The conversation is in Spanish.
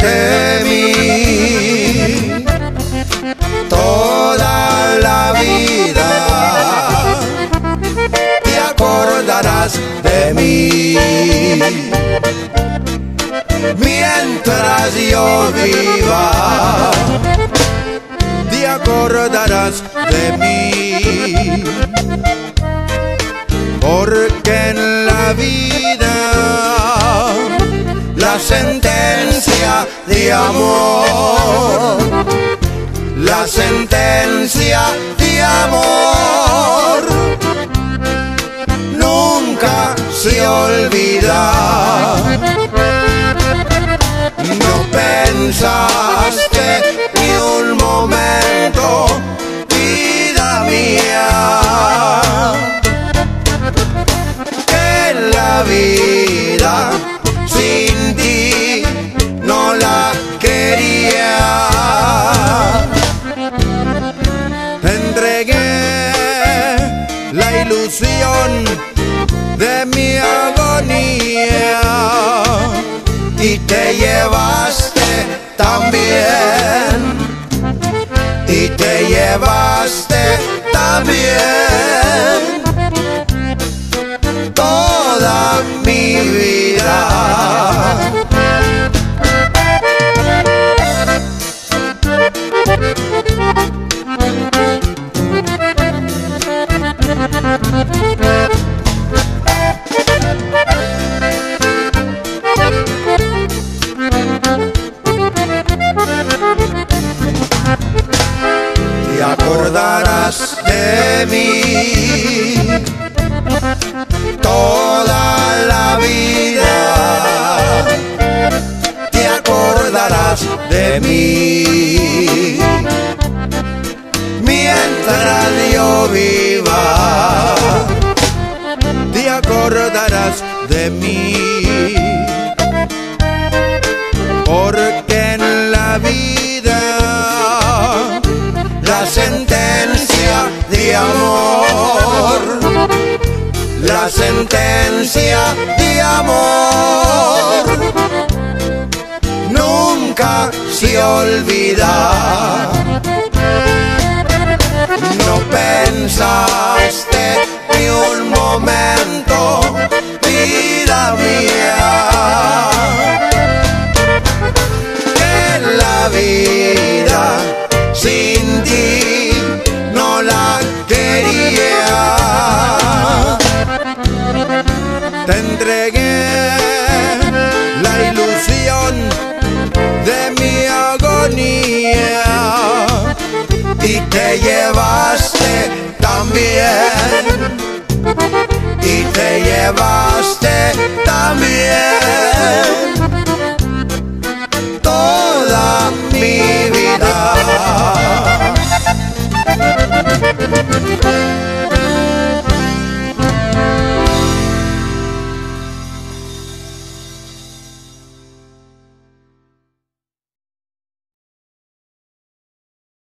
de mí toda la vida. Te acordarás de mí mientras yo viva. Te acordarás de mí, porque en la vida la sentencia de amor, la sentencia de amor nunca se olvida. No pensaste ni un momento, vida mía, que la vida sin ti no la quería. Te entregué la ilusión de mi agonía y te llevaste también, y te llevaste también toda mi vida. Te acordarás de mí toda la vida. Te acordarás de mí mientras yo viva. Te acordarás de mí, porque en la vida la sentencia de amor, la sentencia de amor nunca se olvida. No pensaste ni un momento, vida mía, que la vida sin ti no la quería. Te entregué la ilusión de mi agonía y te llevaste también, y te llevaste también